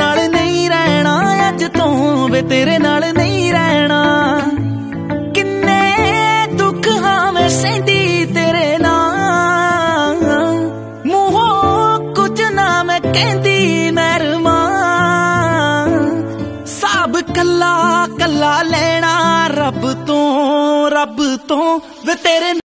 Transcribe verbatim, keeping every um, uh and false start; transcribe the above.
नाल नहीं रहना अज तो वे तेरे नाल नहीं रहना। किन्ने दुख हाँ मैं सहंदी तेरे नाल मूहों कुछ ना मैं कहंदी मेहरमा। साब कला कला लेना रब तो रब तो वे तेरे